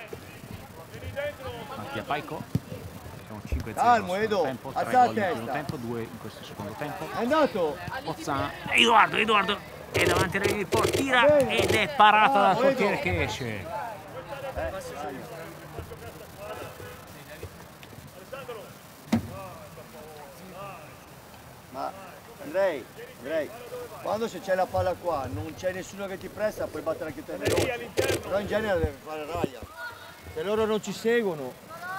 Mattia Paico. Siamo 5-0 Calmo, nel Edo, tempo, 3 alza la gol nel primo testa. tempo, 2 in questo secondo tempo. È andato? Pozzano. Edoardo è davanti alla linea di porta, tira ed è parata dal portiere che esce. Ma Andrei, quando se c'è la palla qua non c'è nessuno che ti presta, puoi battere anche te veloce. Però in genere deve fare raglia. Se loro non ci seguono.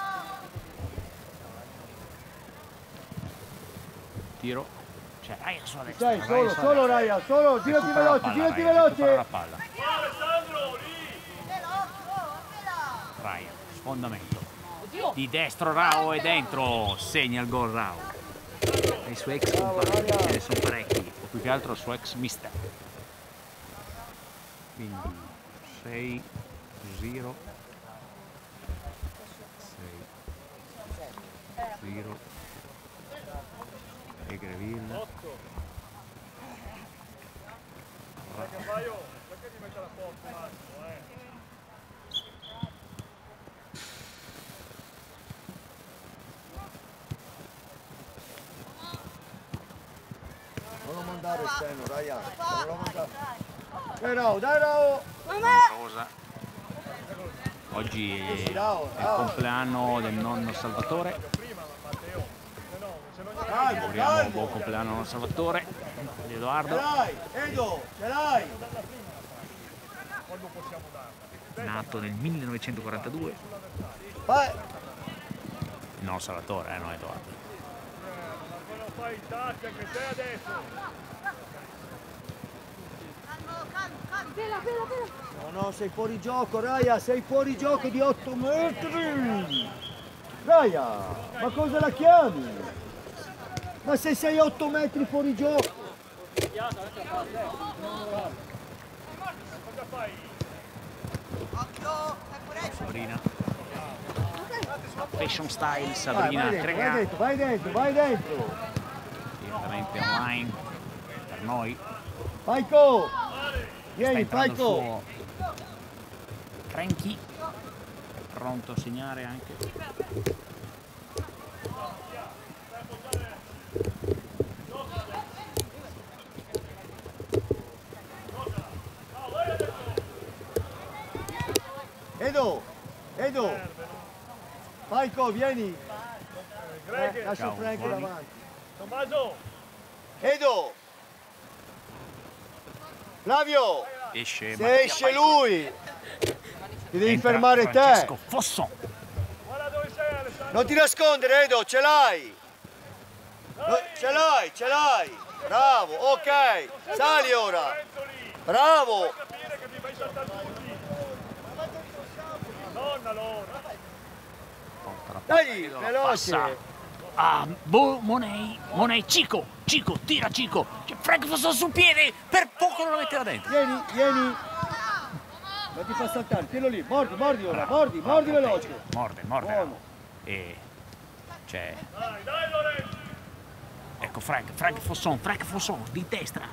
Tiro. C'è Raya sulla destra. Dai, solo Raya, solo, girati veloci. Recupera la palla. Raya, sfondamento. Di destro Rao è dentro, segna il gol Rao. E i suoi ex compagni, ce ne sono parecchi, o più che altro il suo ex mister. Quindi 6-0. Giro e Greville. Perché Paio, perché mi mette la porta un attimo, Non lo mandare esterno, Ryan. Non lo mandare. Dai Rao! Rosa. Oggi è il compleanno del nonno Salvatore. Auguriamo buon compleanno al nonno Salvatore di Edoardo. Ce l'hai, Edo, ce l'hai! Nato nel 1942. Vai! Il nonno Salvatore, no Edoardo. non fai i tacchi anche te adesso. No, sei fuori gioco, Raya, sei fuori gioco di 8 metri! Raya, ma cosa la chiami? Ma se sei 8 metri fuori gioco! Cosa fai? Sabrina. Fashion style Sabrina Crega. Vai dentro! Direttamente online per noi. Paiko! Sta Vieni, entrando il Paiko! suo Franchi, pronto a segnare anche. Edo! Paiko, vieni! Lascia Ciao, Frank buoni. davanti. Tommaso! Edo! Flavio! Esce Se Mattia esce Paiko. lui! Ti devi Entra fermare Francesco te! Fosson. Guarda dove sei Alessandro! Non ti nascondere, Edo, ce l'hai! Ce l'hai! Bravo, ok! Sali ora! Bravo! Capire che mi fai saltare tutti! Madonna loro! Dai, Passa veloce! a Monei, Cico, tira Cico. C'è Frank Fosson sul piede, per poco non lo metteva dentro. Vieni! Non ti fa saltare, tienilo lì, mordi ora, mordi veloce! Morde. Buono. E c'è, Dai Lorenzo! ecco Frank Fosson di destra.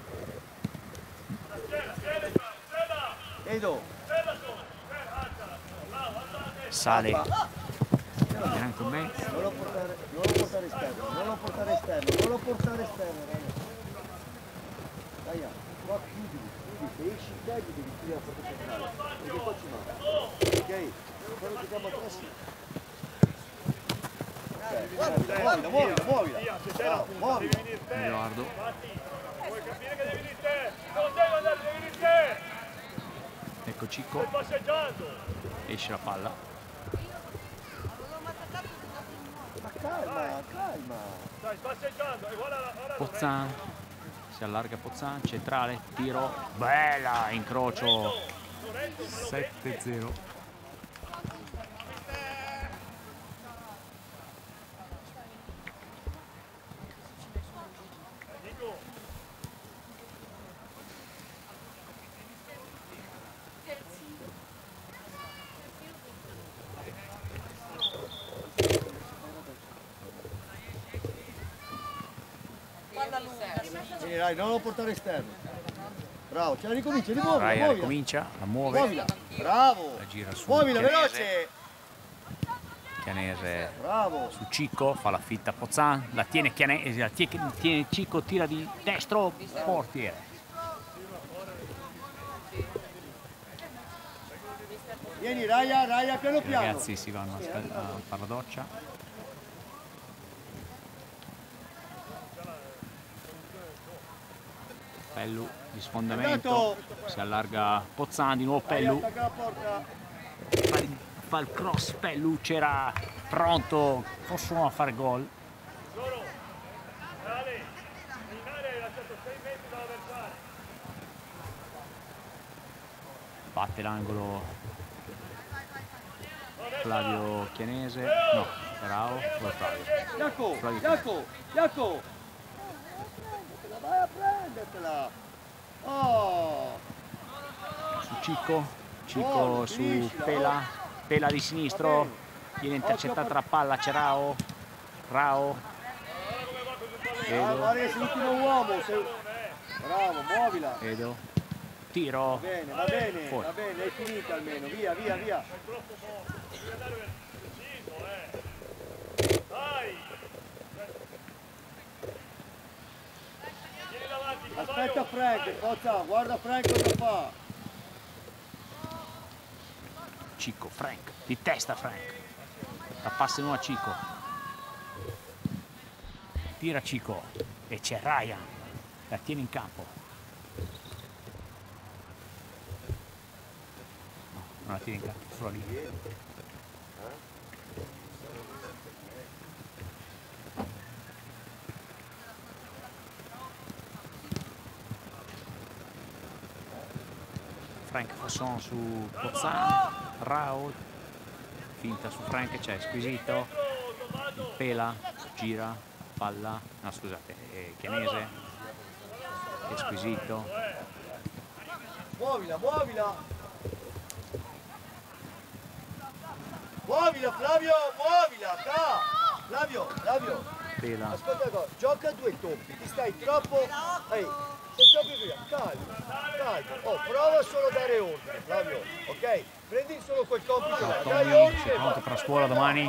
Edo! Sale gran con me. Non lo portare esterno, ragazzi. Dai, qua chiudi, se esci te devi chiudere la porta centrale, perché qua ci manca. Ok? Quando giochiamo a tre sì. Ok, muovila. Bravo, muovila. Devi venire te! Edoardo, Vuoi capire che devi venire te? Non devi andare, devi venire te! ecco Cico, Stai passeggiando! esce la palla. Calma. Stai passeggiando e guarda Pozzan, si allarga Pozzan, centrale, tiro, bella, incrocio, 7-0. Dai, non lo portare esterno. Bravo, ce la ricomincia, Raya ricomincia, la muove, Muovila. Bravo. la gira su Muovila, Chianese. veloce. Chianese Bravo. su Cico, fa la fitta a Pozzan, la tiene Chianese, la tiene Cico, tira di destro, portiere. Vieni, Raya, piano I piano. ragazzi si vanno a fare la doccia. Pellu di sfondamento, si allarga Pozzan, di nuovo Pellu, Attacca la porta. fa il cross Pellu, c'era pronto Fosson a fare gol. Loro! Ale! In area hai lasciato 6 metri dall'avversario! Batte l'angolo Flavio Chianese, no, Rao, o è Flavio? Iaco! Vai a prendertela! Oh! Su Cico Buono, su finiscila, Pela di sinistro, viene intercettata la palla, Cerao, Rao. Vedo. Guarda che sei l'ultimo uomo. Bravo, muovila. Vedo. Tiro. Va bene, Fuori. va bene, è finita almeno. Via, via, via. Aspetta Frank, forza, guarda Frank cosa fa. Cico, Frank. Di testa Frank. La passa in una Cico. Tira Cico. E c'è Ryan. La tiene in campo. No, non la tiene in campo, sulla linea. Frank Fosson su Pozzan, Rao, finta su Frank, c'è Squisito, pela, gira, palla, no scusate, Chianese, è Squisito. Muovila, muovila. Muovila Flavio, muovila, Flavio, Flavio. Pela. Ascolta cosa, gioca a due toppi, ti stai troppo. Ehi, sei troppo via, calmo, calmo. Oh, prova solo a dare ordine, Flavio, ok? Prendi solo quel compito, dai ordine. Sei pronto per la scuola domani?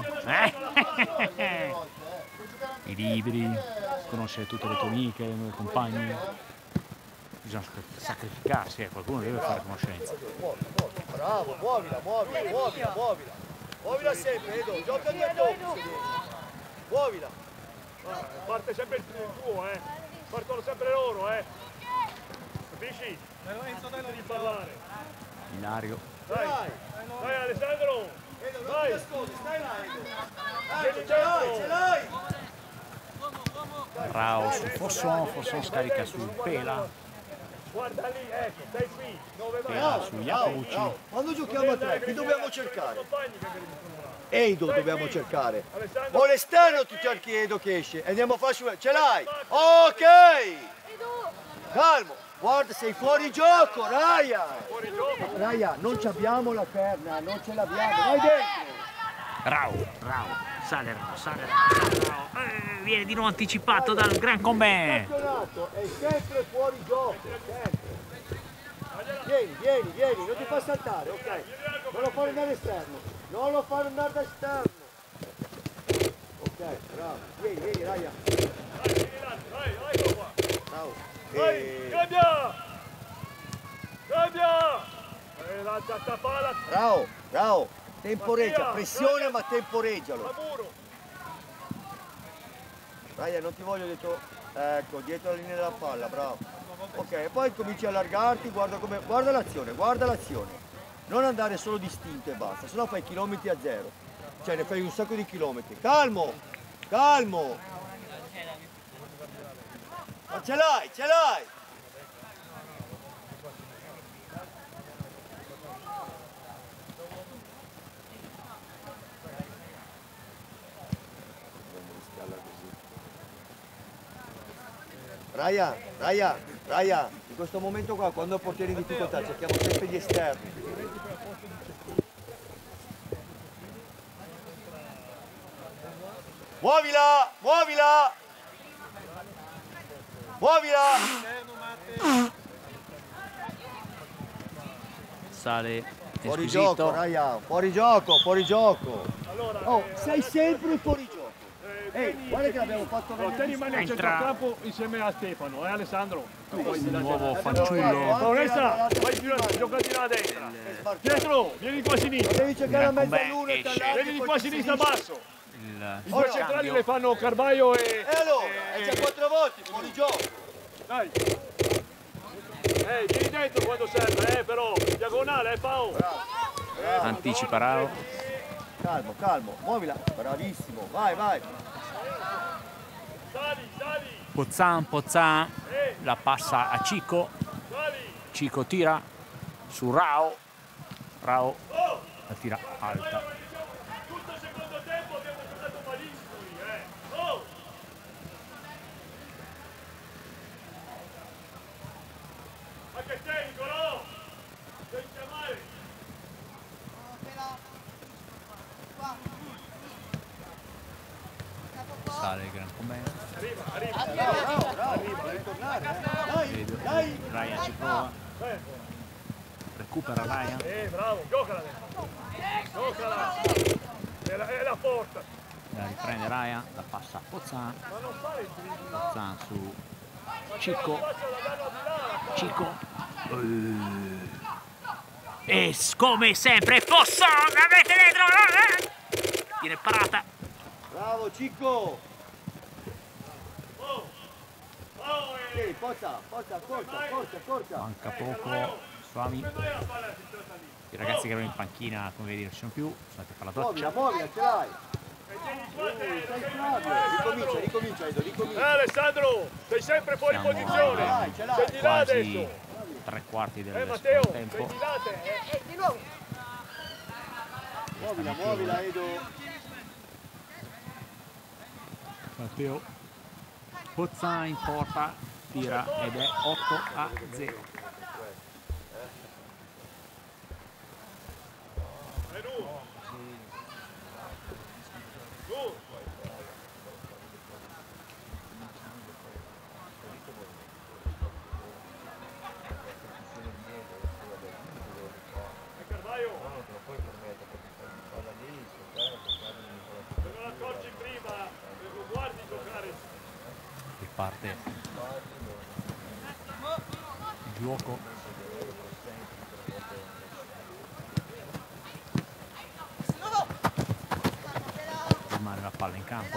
I libri, conoscere tutte le tue amiche, le tue compagne. Bisogna sacrificarsi, qualcuno deve fare conoscenza. Bravo, muovila, muovila, muovila, muovila. Muovila sempre, Edo, gioca a due toppi. Muovila. Parte sempre il tuo, partono sempre loro, capisci? Devi parlare. Ilario. Dai, dai Alessandro, Edo, non dai. ti nascondi, stai là, Edo. Vieni Ce l'hai, dentro. ce l'hai. Rao su Fosson, Fosson scarica su Pela, Guarda lì, ecco, stai qui. Dove vai? Pela su Iacobucci. Bravo. Quando giochiamo a tre, chi dobbiamo cercare? Edo dobbiamo cercare. O l'esterno ti cerchi Edo che esce. Andiamo a fare su. Ce l'hai? Ok! Calmo! Guarda, sei fuori gioco, Raya! Raya, non ci abbiamo la perna, non ce l'abbiamo. Vai dentro! Rao, sale Rao. Viene di nuovo anticipato dal Gran Combè. Il campionato è sempre fuori gioco, sempre. Vieni, non ti fa saltare, ok? Non lo fare andare esterno, non lo fare andare da esterno. Ok, bravo. Vieni, Raya. Dai, ecco qua. Bravo. Dai, cambia! Cambia! La palla Bravo. Temporeggia, pressione ma temporeggialo. a muro. Raya, non ti voglio dietro, ecco, dietro la linea della palla, bravo. Ok, poi cominci a allargarti, guarda l'azione. Non andare solo distinto e basta, sennò fai chilometri a zero. Cioè ne fai un sacco di chilometri. Calmo! Ma ce l'hai! Raya, in questo momento qua, quando il portiere in difficoltà, cerchiamo sempre gli esterni. Muovila! Sale Fuori Esquisito. gioco, Raya, fuori gioco. Oh, sei sempre fuori gioco. Ehi, guarda che l'abbiamo fatto No, te rimani al centrocampo insieme a Stefano, Alessandro? Tu vai di là. Nuovo fanciullo. Paolessa, vai giocati là a destra. Pietro, vieni qua a sinistra. Devi cercare la Gran mezza Combè luna e esce. tallarti, Vieni poi qua a ti sinistra finisci. basso. Il I due centrali cambio. le fanno Carvaio e... E allora, è già 4 volte fuori gioco. Dai. Vieni dentro quando serve, però. Diagonale, Pao. Anticipa Rao. Calmo, muovila. Bravissimo, vai. Sali. Pozzan. La passa a Cico. Cico tira su Rao. Rao la tira alta. Tutto il secondo tempo abbiamo giocato malissimo lì, Oh! Ma che sei, Nicolò? Devi chiamare. Bravo, devi tornare, dai. Ryan ci prova. Recupera Ryan. Bravo, giocala adesso. Giocala. È la porta. La riprende Ryan, la passa a Pozzan. Ma non fare il dribbling. Pozzan su Cicco. Cicco. E come sempre Pozzan, avete dentro. Viene parata. Bravo Cicco. Sì, forza, corta. Manca poco. Suami. I ragazzi che erano in panchina, come vedi, non ci sono più. Sono andati a fare la doccia. Muovila, ce l'hai. Ricomincia, Edo, ricomincia. Alessandro, sei sempre fuori Siamo posizione. Ce l'hai. Sei di là quasi adesso. 3/4 del Matteo, secondo sei tempo. di là te. Di nuovo. Muovila, Edo. Matteo Pozzan in porta, tira ed è 8-0. Parte il gioco. Rimane la palla in campo.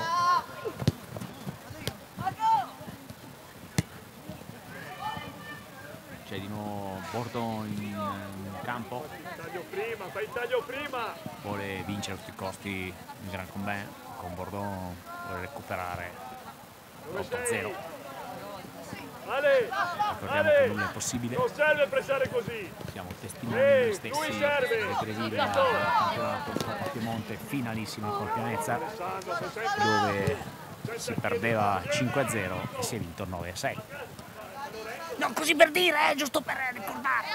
C'è di nuovo Bordon in campo. Fai il taglio prima. Vuole vincere a tutti i costi il Gran Combin. Con Bordon vuole recuperare 8-0. Ale, Ricordiamo che nulla è possibile. non serve pressare così. Siamo testimoni noi stessi. lui serve. Del Grevilla, campionato Coppa Piemonte, finalissima con Pianezza, dove si perdeva 5-0 e si è vinto 9-6. Non così per dire, giusto per ricordare.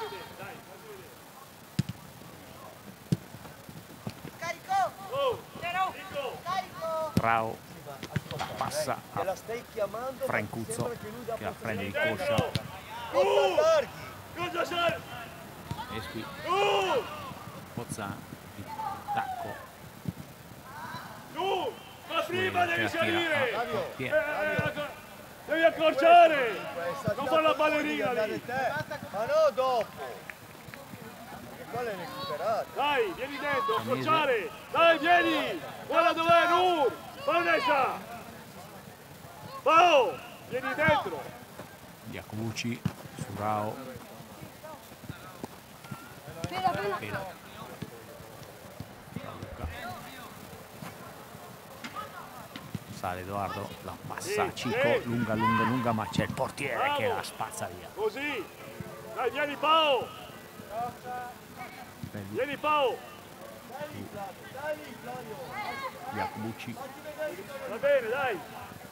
Rao passa a Francuzzo che la prende di coscia. Cosa serve? Esqui Pozzan di tacco. Tu, ma prima devi Che la tira salire. a portiere. Devi accorciare. Non fare la ballerina lì. Ma no, dopo. Quello è recuperato. Dai, vieni dentro, accorciare. Dai, vieni. Guarda dov'è Nur. Vanessa. Pao, vieni dentro. Iacobucci su Rao. Pena. Sale Edoardo, la passa a Cicco, lunga, ma c'è il portiere che la spazza via. Così. Dai, vieni Pao. Vieni Pao. Iacobucci. Va bene, dai.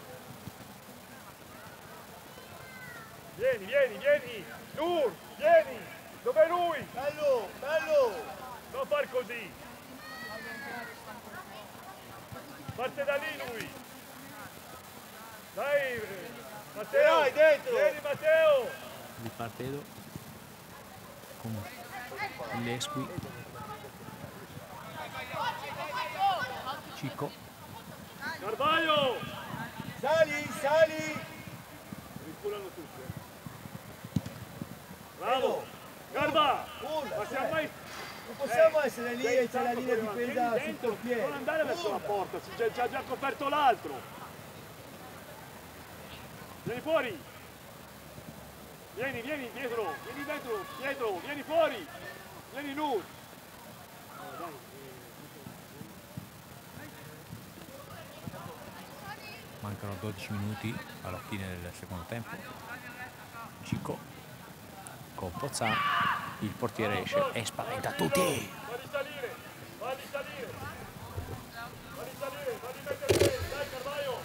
Vieni. Nur, vieni. Dov'è lui? Bello. Non far così. Parte da lì lui. Dai, Matteo. Dai, dentro. Vieni Matteo. Di Partedo con l'Esqui. Cicco. Carvaio. Sali. Riculano tutti. Bravo. Carva. Ma siamo mai... Non possiamo essere lì e c'è la linea di difesa sul portiere. Non andare verso la porta, si è già coperto l'altro. Vieni fuori. Vieni dietro, vieni fuori. Vieni Nur. Mancano 12 minuti alla fine del secondo tempo. Cicco con Pozzan, il portiere esce e spaventa tutti. Falli salire. Falli mettere bene. Dai Carvaio.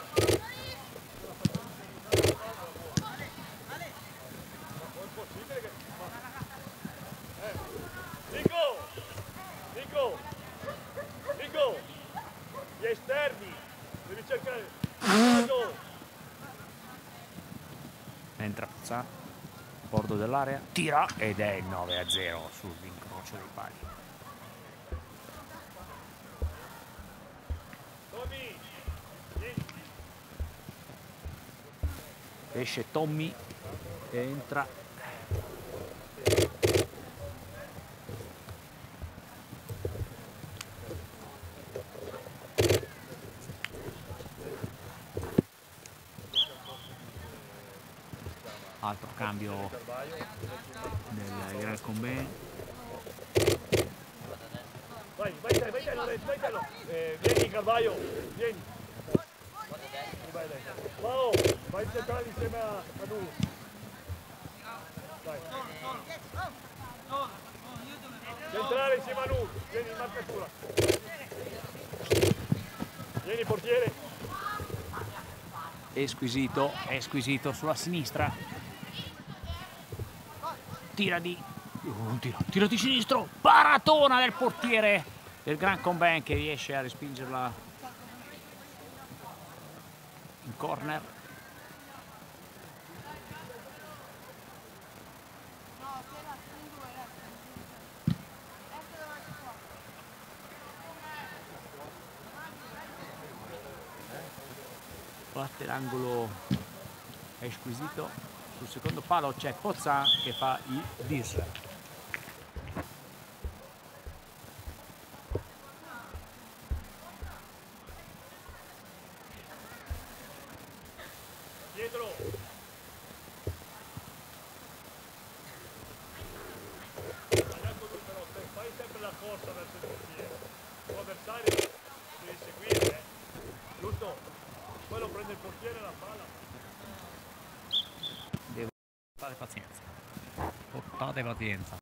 Non è possibile che... Nico. Gli esterni. Devi cercare... entra Pozza, bordo dell'area, tira ed è il 9-0 sull'incrocio dei pali. Esce Tommy, entra. Altro cambio del Gran Combè. Vai Lorenzo. Vieni Carvaio, vieni. Wow, vai a centrare insieme a lui. Dai. Centrare insieme a lui, vieni in marcatura. Vieni portiere. È squisito sulla sinistra. Tira di sinistro, paratona del portiere del Gran Combè che riesce a respingerla in corner. Batte l'angolo, è squisito. Sul secondo palo c'è Pozza che fa il dis. Dietro. Fai sempre la corsa verso il portiere. Il tuo avversario devi seguire, giusto? Poi lo prende il portiere e la palla. Portate pazienza.